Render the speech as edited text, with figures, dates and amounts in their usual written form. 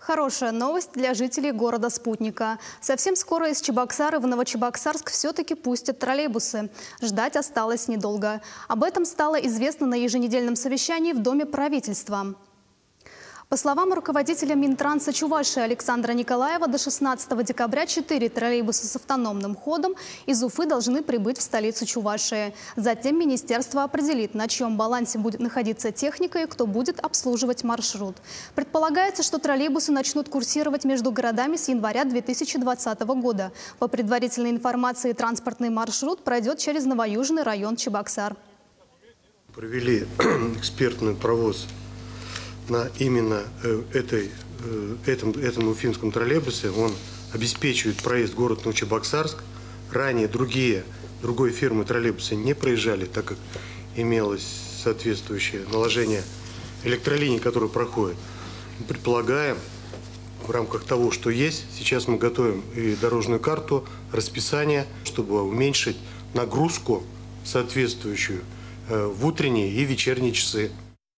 Хорошая новость для жителей города-спутника. Совсем скоро из Чебоксары в Новочебоксарск все-таки пустят троллейбусы. Ждать осталось недолго. Об этом стало известно на еженедельном совещании в Доме правительства. По словам руководителя Минтранса Чувашии Александра Николаева, до 16 декабря 4 троллейбуса с автономным ходом из Уфы должны прибыть в столицу Чувашии. Затем министерство определит, на чьем балансе будет находиться техника и кто будет обслуживать маршрут. Предполагается, что троллейбусы начнут курсировать между городами с января 2020 года. По предварительной информации, транспортный маршрут пройдет через Новоюжный район Чебоксар. Провели экспертный провоз на именно этом уфимском троллейбусе. Он обеспечивает проезд в город Новочебоксарск. Ранее другой фирмы троллейбусы не проезжали, так как имелось соответствующее наложение электролиний, которые проходят. Мы предполагаем, в рамках того, что есть, сейчас мы готовим и дорожную карту, расписание, чтобы уменьшить нагрузку соответствующую в утренние и вечерние часы.